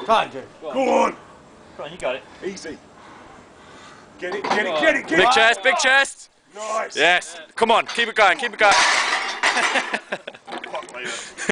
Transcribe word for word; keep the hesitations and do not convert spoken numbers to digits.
Come on, Jerry. Go on. Go on. Come on, you got it. Easy. Get it, get it, get it, get Big it. chest, big chest. Nice. Yes. Come on, keep it going, keep it going. Fuck me.